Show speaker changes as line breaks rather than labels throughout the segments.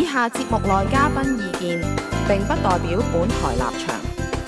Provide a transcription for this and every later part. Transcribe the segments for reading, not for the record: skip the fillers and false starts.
以下節目內嘉賓意見，並不代表本台立場。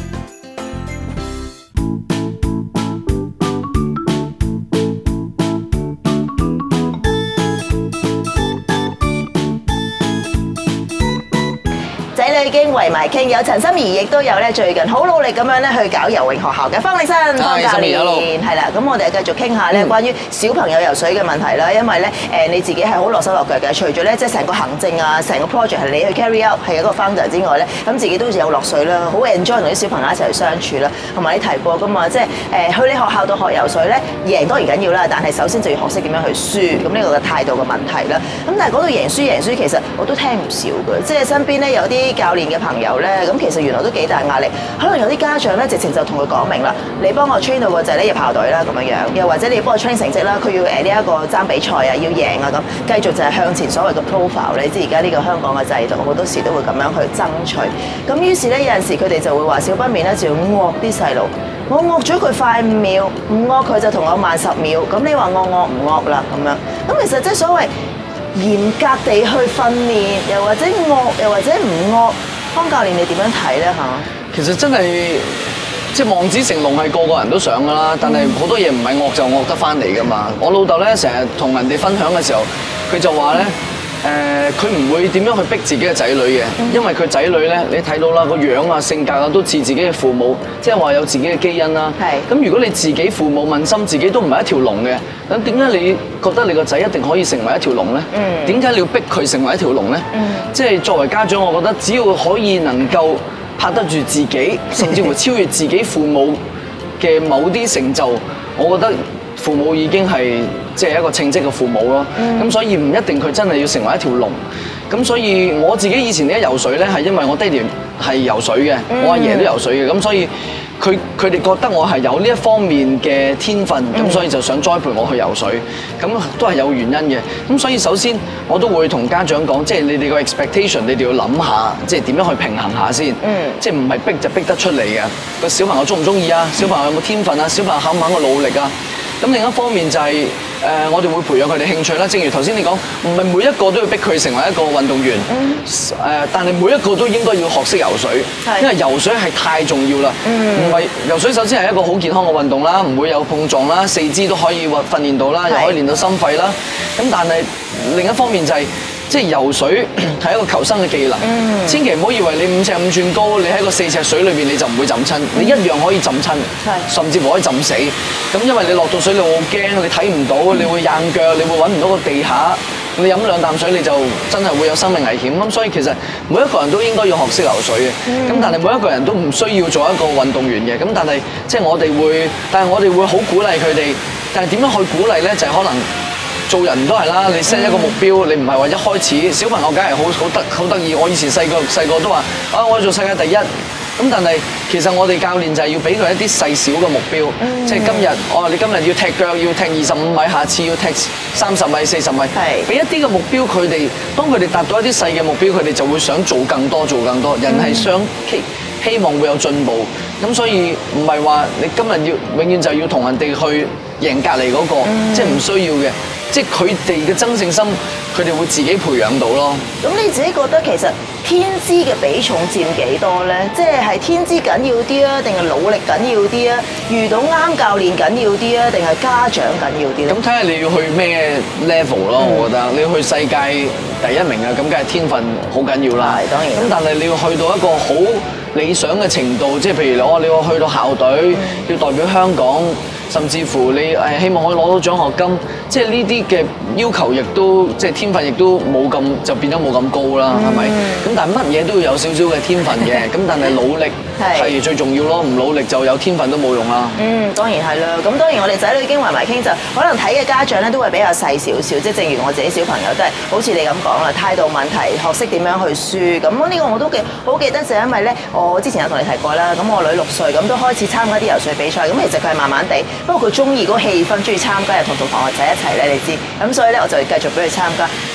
仔女經圍埋傾，有陳心怡，亦都有咧最近好努力咁樣咧去搞游泳學校嘅方力申方教練，係啦。咁我哋繼續傾下咧關於小朋友游水嘅問題啦。因為咧你自己係好落手落腳嘅，除咗咧即係成個行政啊，成個 project 係你去 carry out 係一個 founder 之外咧，咁自己都有落水啦，好 enjoy 同啲小朋友一齊去相處啦。同埋你提過噶嘛，即係去你學校度學游水咧，贏當然緊要啦，但係首先就要學識點樣去輸，咁呢個嘅態度嘅問題啦。咁但係講到贏輸，其實我都聽唔少嘅，即係身邊咧有啲教練嘅朋友咧，咁其實原來都幾大壓力。可能有啲家長咧，直情就同佢講明啦，你幫我 train 到個仔咧入校隊啦，咁樣樣，又或者你幫我 train 成績啦，佢要呢一個爭比賽啊，要贏啊咁，繼續就係向前所謂嘅 profile。你知而家呢個香港嘅制度，好多時都會咁樣去爭取。咁於是咧有陣時佢哋就會話少不免咧就要惡啲細路，我惡咗佢快5秒，唔惡佢就同我慢10秒。咁你話我惡唔惡啦？咁樣咁其實即係所謂嚴格地去訓練，又或者惡，又或者唔惡，方教練你點樣睇咧嚇？
其實真係即係望子成龍係個個人都想噶啦，但係好多嘢唔係惡就惡得翻嚟噶嘛。我老豆咧成日同人哋分享嘅時候，佢就話咧佢唔會點樣去逼自己嘅仔女嘅，因為佢仔女咧你睇到啦個樣啊性格啊都似自己嘅父母，即係話有自己嘅基因啦。係。咁如果你自己父母問心，自己都唔係一條龍嘅，咁點解你覺得你個仔一定可以成為一條龍咧？點解你要逼佢成為一條龍咧？即係作為家長，我覺得只要可以能夠拍得住自己，甚至乎超越自己父母嘅某啲成就，我覺得父母已經係即係一個稱職嘅父母咯。咁所以唔一定佢真係要成為一條龍。咁所以我自己以前咧游水咧係因為我爹哋係游水嘅，我阿爺都游水嘅，咁所以佢哋覺得我係有呢一方面嘅天分，咁所以就想栽培我去游水，咁都係有原因嘅。咁所以首先我都會同家長講，即係你哋個 expectation，你哋要諗下，即係點樣去平衡下先。即係唔係逼就逼得出嚟嘅。個小朋友中唔中意啊？小朋友有冇天分啊？小朋友肯唔肯去努力啊？咁另一方面就係我哋會培養佢哋興趣啦。正如頭先你講，唔係每一個都要逼佢成為一個運動員，但係每一個都應該要學識游水，因為游水係太重要啦。唔係游水首先係一個好健康嘅運動啦，唔會有碰撞啦，四肢都可以訓練到啦，又可以練到心肺啦。咁但係另一方面就係即係游水係一個求生嘅技能，千祈唔好以為你5尺5寸高，你喺個4尺水裏邊你就唔會浸親，你一樣可以浸親，甚至乎可以浸死。咁因為你落到水你好驚，你睇唔到，你會硬腳，你會揾唔到個地下，你飲2啖水你就真係會有生命危險。咁所以其實每一個人都應該要學識游水嘅，咁但係每一個人都唔需要做一個運動員嘅。咁但係即係我哋會好鼓勵佢哋，但係點樣去鼓勵咧？就係可能。做人都係啦，你 set 一個目標，你唔係話一開始小朋友梗係好得意。我以前細個都話我要做世界第一。咁但係其實我哋教練就係要俾佢一啲細小嘅目標，即係今日你今日要踢腳要踢25米，下次要踢30米、40米，俾一啲嘅目標佢哋。當佢哋達到一啲細嘅目標，佢哋就會想做更多。人係想希望會有進步，咁所以唔係話你今日永遠就要同人哋去贏隔離嗰個，即係唔需要嘅。即係佢哋嘅爭勝心，佢哋會自己培養到咯。
咁你自己覺得其實天資嘅比重佔幾多咧？即係天資緊要啲啊，定係努力緊要啲啊？遇到啱教練緊要啲啊，定係家長緊要啲咧？
咁睇下你要去咩 level 咯，我覺得你要去世界第1名啊，咁梗係天分好緊要啦。
係當然。
咁但係你要去到一個好理想嘅程度，即係譬如你要去到校隊，要代表香港。甚至乎你希望可以攞到獎學金，即係呢啲嘅要求亦都即係天分亦都冇咁就變咗冇咁高啦，係咪？咁但係乜嘢都要有少少嘅天分嘅，咁但係努力係最重要咯，唔努力就有天分都冇用啦。
當然係啦。咁當然我哋仔女經圍埋傾就可能睇嘅家長咧都會比較細少少，即係正如我自己小朋友都係好似你咁講啦，態度問題，學識點樣去輸。咁呢個我都好記得，就係因為咧，我之前有同你提過啦，咁我女6歲，咁都開始參加啲游水比賽，咁其實佢係慢慢地。不過佢中意嗰個氣氛，中意參加，又同同學仔一齊咧，你知，咁所以咧我就繼續俾佢參加。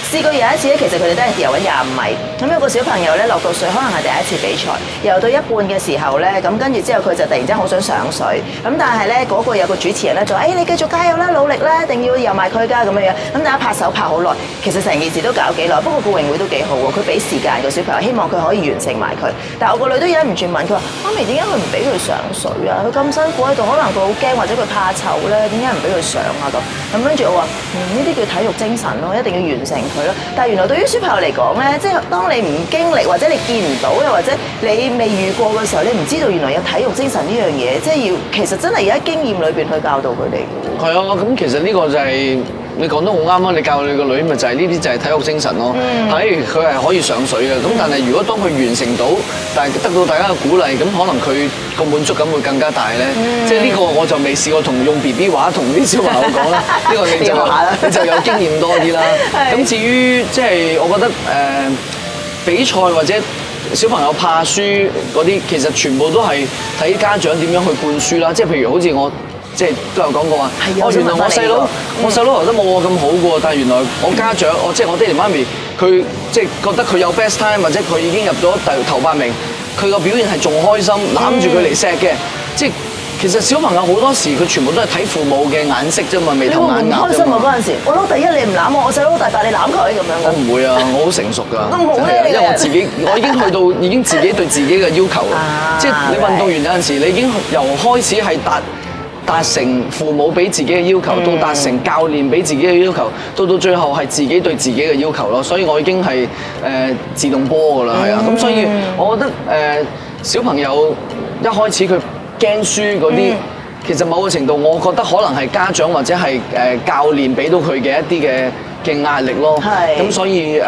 試過有一次咧，其實佢哋都係游緊25米，咁有個小朋友咧落到水，可能係第一次比賽，游到一半嘅時候咧，咁跟住之後佢就突然之間好想上水，咁但係咧嗰個有個主持人咧就話：你繼續加油啦，努力啦，一定要游埋佢㗎咁樣樣。咁大家拍手拍好耐，其實成件事都搞幾耐。不過個泳會都幾好喎，佢俾時間個小朋友，希望佢可以完成埋佢。但係我個女都忍唔住問佢話：媽咪點解佢唔俾佢上水啊？佢咁辛苦喺度，可能佢好驚或者佢怕醜咧，點解唔俾佢上啊？咁跟住我話：呢啲叫體育精神咯，一定要完成佢咯。但係原來對於小朋友嚟講咧，即係當你唔經歷或者你見唔到，又或者你未遇過嘅時候，你唔知道原來有體育精神呢樣嘢，即係要其實真係要喺經驗裏邊去教導佢哋嘅。
係啊，咁其實呢個就係你講得好啱啊！你教你個女咪就係呢啲就係體育精神咯。佢係可以上水嘅，咁但係如果當佢完成到，但係得到大家嘅鼓勵，咁可能佢個滿足感會更加大咧。即係呢個我就未試過同用 BB 話同啲小朋友講啦。呢個你就有經驗多啲啦。咁至於即係我覺得比賽或者小朋友怕輸嗰啲，其實全部都係睇家長點樣去灌輸啦。即係譬如好似我。即係都有講過話，原來我細佬游得冇我咁好嘅喎，但係原來我家長，即係我爹哋媽咪，佢即係覺得佢有 best time 或者佢已經入咗頭8名，佢個表現係仲開心，攬住佢嚟錫嘅，即係其實小朋友好多時佢全部都係睇父母嘅眼色啫嘛，眉頭眼額啫嘛。你會唔開心啊嗰陣時？我攞第一你唔攬我細佬攞第8你攬佢咁樣。我唔會啊，我好成熟㗎。因為我已經去到已經自己對自己嘅要求，即係你運動員有陣時，你已經由開始係達成父母俾自己嘅要求，到達成教練俾自己嘅要求，到最後係自己對自己嘅要求咯。所以我已經係自動波㗎啦，係啊。咁所以我覺得小朋友一開始佢驚輸嗰啲，其實某個程度我覺得可能係家長或者係教練俾到佢嘅一啲嘅壓力咯。係。咁所以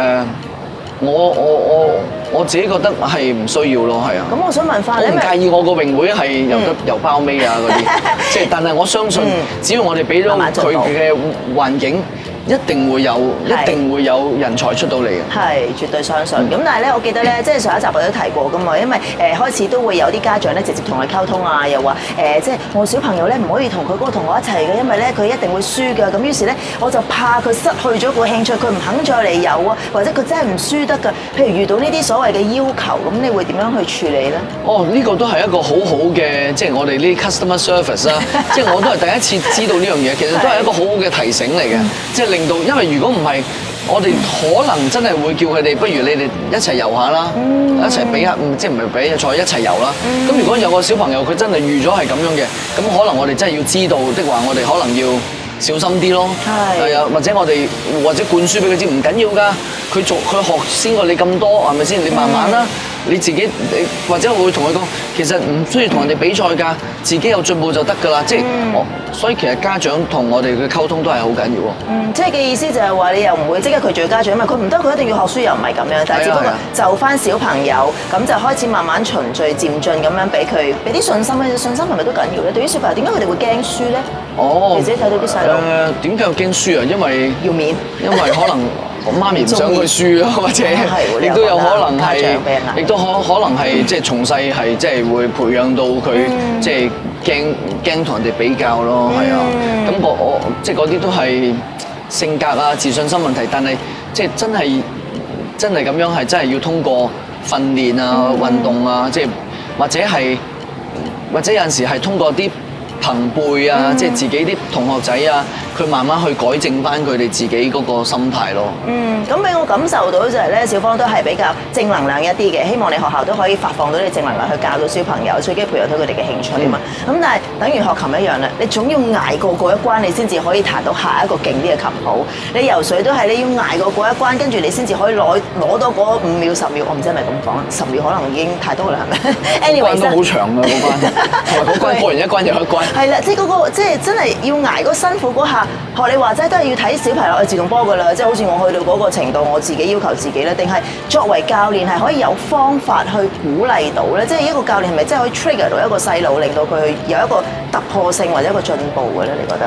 我自己覺得係唔需要咯，係啊。咁我想問翻，我唔介意我個泳會係游得游包尾啊嗰啲，即係但係我相信，只要我哋俾到佢嘅環境，一定會有人才出到嚟嘅。係，絕對相信。咁但係咧，我記得咧，即係上一集我都提過噶嘛，因為開始都會有啲家長咧直接同佢溝通啊，又話即係我小朋友咧唔可以同佢嗰個同學一齊嘅，因為咧佢一定會輸㗎。咁於是咧我就怕佢失去咗個興趣，佢唔肯再嚟游啊，或者佢真係唔輸得㗎。譬如遇到呢啲所謂嘅要求，咁你會點樣去處理咧？哦，呢個都係一個好好嘅，即係我哋呢啲 customer service 啦。即係我都係第一次知道呢樣嘢，其實都係一個好好嘅提醒嚟嘅，即係令到，因為如果唔係，我哋可能真係會叫佢哋，不如你哋一齊游下啦，一齊比下，即係唔係比賽一齊游啦。咁如果有個小朋友佢真係預咗係咁樣嘅，咁可能我哋真係要知道的話，我哋可能要小心啲咯。係啊，或者我哋灌輸俾佢知，唔緊要㗎，佢學先過你咁多，係咪先？你慢慢啦。你自己，或者我會同佢講，其實唔需要同人哋比賽㗎，自己有進步就得㗎啦。即係所以其實家長同我哋嘅溝通都係好緊要喎。即係嘅意思就係話你又唔會即刻拒絕家長，因為佢唔得，佢一定要學書又唔係咁樣，但係只不過就翻小朋友，咁就開始慢慢循序漸進咁樣俾佢俾啲信心咧。信心係咪都緊要咧？對於小朋友點解佢哋會驚輸咧？你自己睇到啲細路點解要驚輸啊？因為要面，因為可能我媽咪唔想佢輸啊，或者亦都有可能係，亦都可能係即係從細係即係會培養到佢即係驚同人哋比較咯，係啊。咁我即係嗰啲都係性格啊、自信心問題，但係即係真係咁樣係真係要通過訓練啊、運動啊，即係或者有陣時係通過啲朋輩啊，即係自己啲同學仔啊，佢慢慢去改正翻佢哋自己嗰個心態咯。咁俾我感受到就係咧，小芳都係比較正能量一啲嘅，希望你學校都可以發放到啲正能量去教到小朋友，最緊要培養到佢哋嘅興趣啊嘛。咁但係等於學琴一樣啦，你總要捱過嗰一關，你先至可以彈到下一個勁啲嘅琴譜。你游水都係你要捱過嗰一關，跟住你先至可以攞到嗰5秒10秒，我唔知係咪咁講，10秒可能已經太多啦，係咪？Anyway， 關都好長㗎嗰關，同埋嗰關過完一關又一關。係啦，即係嗰個即係真係要捱嗰辛苦嗰下，學你話齋都係要睇小朋友去自動波㗎啦。即係好似我去到嗰個程度，我自己要求自己咧，定係作為教練係可以有方法去鼓勵到咧？即係一個教練係咪真係可以 trigger 到一個細路，令到佢有一個突破性或者一個進步嘅咧？你覺得？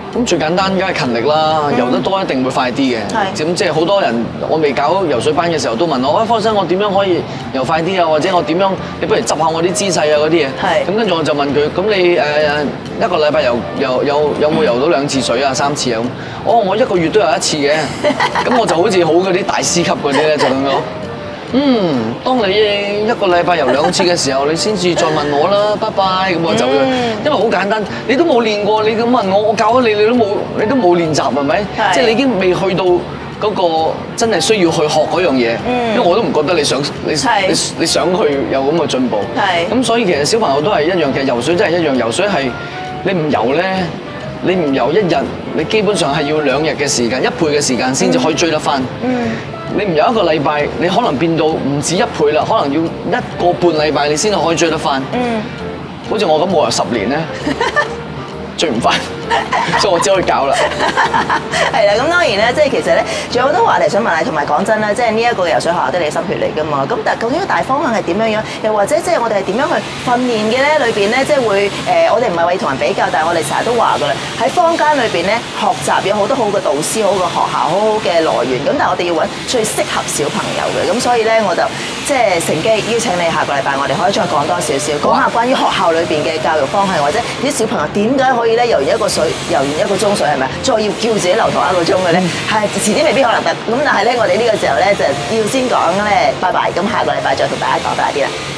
咁最簡單梗係勤力啦，游得多一定會快啲嘅。
係
咁即係好多人，我未搞游水班嘅時候都問我：方生，我點樣可以游快啲啊？或者我點樣？你不如執下我啲姿勢啊嗰啲嘢。
係。
咁跟住我就問佢：咁你一個禮拜有冇游到2次水啊、3次啊？咁我1個月都有1次嘅。咁我就好似好嗰啲大師級嗰啲咧，就咁講。當你1個禮拜游2次嘅時候，你先至再問我啦，拜拜，咁我走咗。因為好簡單，你都冇練過，你咁問我教咗你，你都冇練習係咪？即係你已經未去到嗰個真係需要去學嗰樣嘢。因為我都唔覺得你想去有咁嘅進步。咁所以其實小朋友都係一樣，其實游水真係一樣，游水係你唔游咧，你唔游1日，你基本上係要2日嘅時間，1倍嘅時間先至可以追得翻。你唔游1個禮拜，你可能變到唔止1倍啦，可能要1個半禮拜你先可以追得翻。好似我咁，我游10年咧，追唔翻，所以我只可以搞啦。
係啦，咁當然咧，即係其實咧，仲有好多話題想問你，同埋講真啦，即係呢一個游水學校都係你心血嚟㗎嘛。咁但係究竟個大方向係點樣樣？又或者即係我哋係點樣去訓練嘅咧？裏邊咧，即係會我哋唔係話要同人比較，但係我哋成日都話㗎啦，喺坊間裏邊咧學習有好多好嘅導師、好嘅學校、好好嘅來源。咁但係我哋要揾最適合小朋友嘅。咁所以咧，我就即係乘機邀請你下個禮拜，我哋可以再講多少少，講下關於學校裏邊嘅教育方向，或者啲小朋友點解可以咧游完1個鐘水係咪？再要叫自己留堂1個鐘嘅咧，係遲啲未必可能得。咁但係咧，我哋呢個時候咧就要先講咧，拜拜。咁下個禮拜再同大家講多啲啦。